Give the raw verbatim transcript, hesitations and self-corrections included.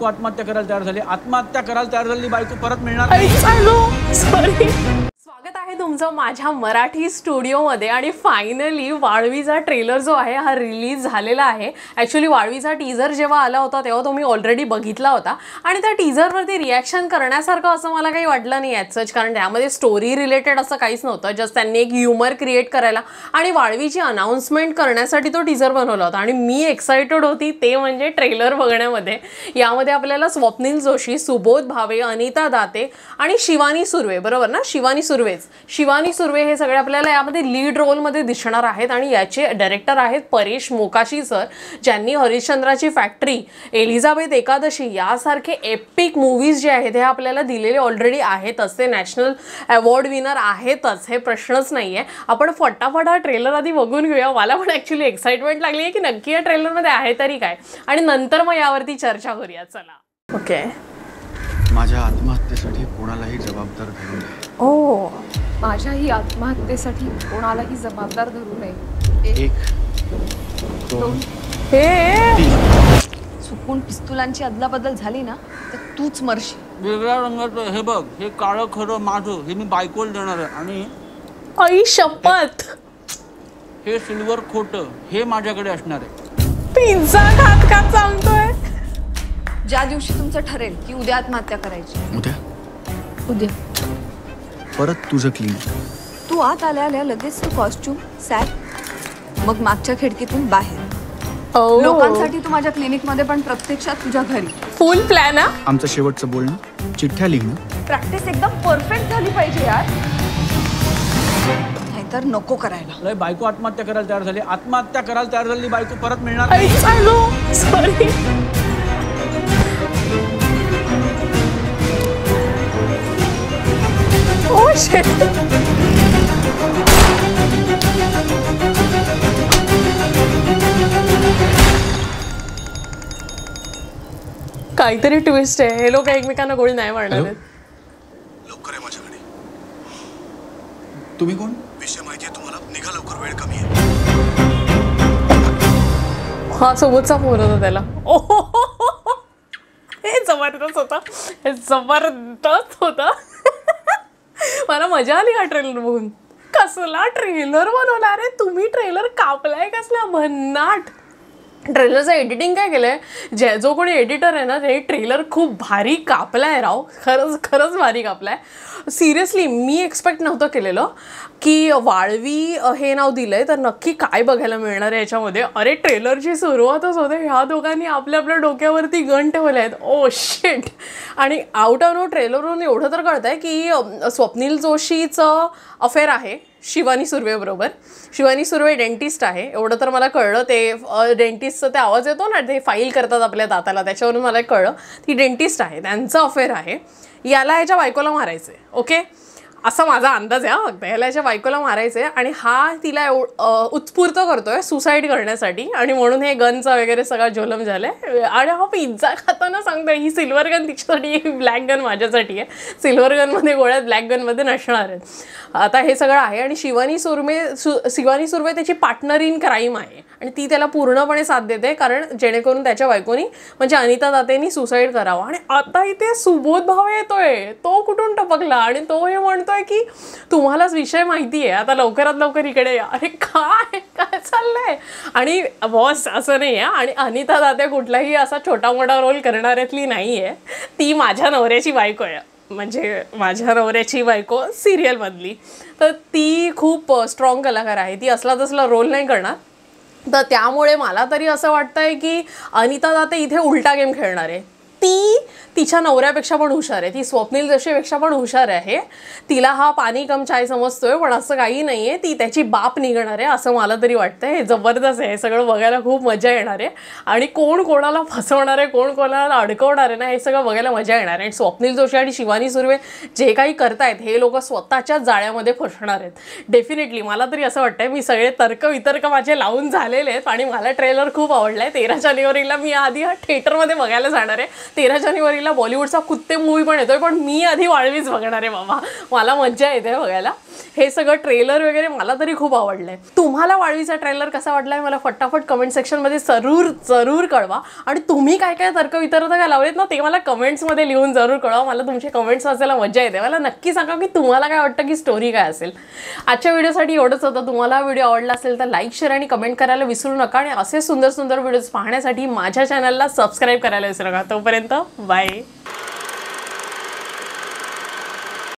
बायको आत्महत्या करायला तयार झाली, आत्महत्या करायला तयार झालेली बायको परत मिळणार नाही। सॉरी। स्वागत आहे तुमचं माझ्या मराठी स्टुडिओमध्ये आणि फायनली वाळवीचा ट्रेलर जो आहे हा रिलीज झालेला आहे। ॲक्च्युली वाळवीचा टीजर जेव्हा आला होता तेव्हा तो मी ऑलरेडी बघितला होता आणि त्या टीजरवरती रिॲक्शन करण्यासारखं असं मला काही वाटलं नाही ॲज सच, कारण त्यामध्ये स्टोरी रिलेटेड असं काहीच नव्हतं। जस्ट त्यांनी एक ह्युमर क्रिएट करायला आणि वाळवीची अनाउन्समेंट करण्यासाठी तो टीजर बनवला होता आणि मी एक्साइटेड होती ते म्हणजे ट्रेलर बघण्यामध्ये। यामध्ये आपल्याला स्वप्नील जोशी, सुबोध भावे, अनिता दाते आणि शिवानी सुर्वे, बरोबर ना, शिवानी सुर्वे शिवानी सुर्वे हे सगळे आपल्याला यामध्ये लीड रोलमध्ये दिसणार आहेत आणि याचे डायरेक्टर आहेत परेश मोकाशी सर, ज्यांनी हरिश्चंद्राची फॅक्टरी, एलिझाबेथ एकादशी यासारखे एपिक मूवीज जे आहेत हे आपल्याला दिलेले ऑलरेडी आहेतच, ते नॅशनल अवॉर्ड विनर आहेतच, हे प्रश्नच नाही आहे। आपण फटाफट हा ट्रेलर आधी बघून घेऊया। मला पण ॲक्च्युली एक्साइटमेंट लागली आहे की नक्की या ट्रेलरमध्ये आहे तरी काय, आणि नंतर मग यावरती चर्चा करूया। चला। ओके। माझ्या आत्महत्येसाठी कोणालाही जबाबदार धरू नये। ओ, माझ्या ही आत्महत्येसाठी कोणालाही जबाबदार धरू नये। एक दोन हे चुकून पिस्तुलांची अदलाबदल झाली ना तर तूच मरशील। वेगळ्या रंगाचं हे बघ, हे काळं खरं माझं, हे मी बायकोला देणार आहे, आणि आई शपथ हे सिल्वर खोटं हे माझ्याकडे असणार आहे। पिझ्झा खात खात सांगतोय। ज्या दिवशी तुमचं ठरेल की उद्या आत्महत्या करायची, उद्या उद्या परत तुझं क्लीन, तू आत आल्या आल्या लगेच तू कॉस्ट्यूम सॅट, मग मागच्या खिडकीतून बाहेर। लोकांसाठी तू माझ्या क्लिनिक मध्ये पण प्रत्यक्षात तुझ्या घरी। फुल प्लॅन हा। आमचं शेवटचं बोलणं, चिठ्ठ्या लिहिणं, प्रॅक्टिस एकदम परफेक्ट झाली पाहिजे यार, नाहीतर नको करायला। लय बायको आत्महत्या करायला तयार झाली, आत्महत्या करायला तयार झालेली बायको परत मिळणार नाही। सॉरी। Oh shit. काहीतरी ट्विस्ट आहे, हे लोक एकमेकांना गोळी नाही मारणार आहेत। लवकर आहे माझ्याकडे। तुम्ही कोण? विषय माहिती आहे तुम्हाला, निघा लवकर, वेळ कमी आहे। हा सोबतचा फोन होता त्याला। ओहो, हे जबरदस्त होता, हे जबरदस्त होता। मला मजा आली हा ट्रेलर बघून। कसला ट्रेलर बनवला रे तुम्ही, ट्रेलर कापलाय कसला भन्नाट। ट्रेलरचं एडिटिंग काय केलंय, जे जो कोणी एडिटर आहे ना ते ट्रेलर खूप भारी कापलाय राव, खरंच खरंच भारी कापलाय। सिरियसली मी एक्सपेक्ट नव्हतं केलेलं की वाळवी हे नाव दिलंय तर नक्की काय बघायला मिळणार आहे याच्यामध्ये। अरे ट्रेलरची सुरुवातच होते, ह्या दोघांनी आपल्या आपल्या डोक्यावरती गन ठेवले आहेत। Oh shit. आणि आउट ऑफ नो ट्रेलरवरून एवढं तर कळतंय की स्वप्नील जोशीचं अफेअर आहे शिवानी सुर्वे बरोबर। शिवानी सुर्वे डेंटिस्ट आहे एवढं तर मला कळलं। ते डेंटिस्टचं ते आवाज येतो ना, ते फाईल करतात आपल्या दाताला, त्याच्यावरून मला कळलं ती डेंटिस्ट आहे, त्यांचं अफेअर आहे। याला ह्याच्या बायकोला मारायचं आहे, ओके, असा माझा अंदाज आहे फक्त। ह्याला ह्याच्या बायकोला मारायचं आहे आणि हा तिला एव उत्स्फूर्त करतोय सुसाईड करण्यासाठी, आणि म्हणून हे गनचा वगैरे सगळा जोलम झालाय। आणि हा पिझ्झा खाताना सांगतोय ही सिल्वर गन तिच्यासाठी, ब्लॅक गन माझ्यासाठी आहे। सिल्वर गनमध्ये गोळ्यात, ब्लॅक गनमध्ये नसणार आहेत। आता हे सगळं आहे आणि शिवानी सुर्वे सु शिवानी सुर्वे त्याची पार्टनर इन क्राईम आहे आणि ती त्याला पूर्णपणे साथ देते, कारण जेणेकरून त्याच्या बायकोनी म्हणजे अनिता दातेनी सुसाईड करावं। आणि आता इथे सुबोध भावे येतोय, तो कुठून टपकला आणि तो हे म्हणतोय की तुम्हालाच विषय माहिती आहे, आता लवकरात लवकर इकडे या। अरे काय काय चाललंय। आणि बॉस असं नाही आहे, आणि अनिता दाते कुठलाही असा छोटा मोठा रोल करणाऱ्यातली नाही आहे, ती माझ्या नवऱ्याची बायको आहे, म्हणजे माझ्या नवऱ्याची बायको सिरियलमधली। तर ती खूप स्ट्रॉंग कलाकार आहे, ती असला तसला रोल नाही करणार। तर त्यामुळे मला तरी असं वाटतंय की अनिता दाते इथे उलटा गेम खेळणार आहे। ती तिच्या नवऱ्यापेक्षा पण हुशार आहे, ती स्वप्नील जोशीपेक्षा पण हुशार आहे। तिला हा पाणी कम चाय समजतोय, पण असं काही नाही आहे, ती त्याची बाप निघणार आहे असं मला तरी वाटतंय। हे जबरदस्त आहे, हे सगळं बघायला खूप मजा येणार आहे। आणि कोण कोणाला फसवणार आहे, कोण कोणाला अडकवणार आहे ना, हे सगळं बघायला मजा येणार आहे। आणि स्वप्नील जोशी आणि शिवानी सुर्वे जे काही करतायत हे लोक स्वतःच्याच जाळ्यामध्ये फसणार आहेत डेफिनेटली। मला तरी असं वाटतंय, मी सगळे तर्क वितर्क माझे लावून झालेले आहेत आणि मला ट्रेलर खूप आवडला आहे। तेरा जानेवारीला मी आधी हा थिएटरमध्ये बघायला जाणार आहे। तेरा जानेवारीला बॉलिवूडचा कुत्ते मूवी पण येतोय, पण मी आधी वाळवीच बघणार आहे बाबा, मला मज्जा येते बघायला। हे सगळं ट्रेलर वगैरे मला तरी खूप आवडलंय. तुम्हाला वाळवीचा ट्रेलर कसा वाटलाय मला फटाफट कमेंट सेक्शनमध्ये जरूर जरूर कळवा. आणि तुम्ही काय काय तर्कवितर्क काय लावलेत ना ते मला कमेंट्समध्ये लिहून जरूर कळवा. मला तुमचे कमेंट्स वाचायला मजा येते. मला नक्की सांगा की तुम्हाला काय वाटतं की स्टोरी काय असेल. आजच्या व्हिडिओसाठी एवढंच होतं. तुम्हाला हा व्हिडिओ आवडला असेल तर लाईक शेअर आणि कमेंट करायला विसरू नका. आणि असे सुंदर सुंदर व्हिडिओज पाहण्यासाठी माझ्या चॅनलला सबस्क्राईब करायला विसरू नका. तोपर्यंत बाय.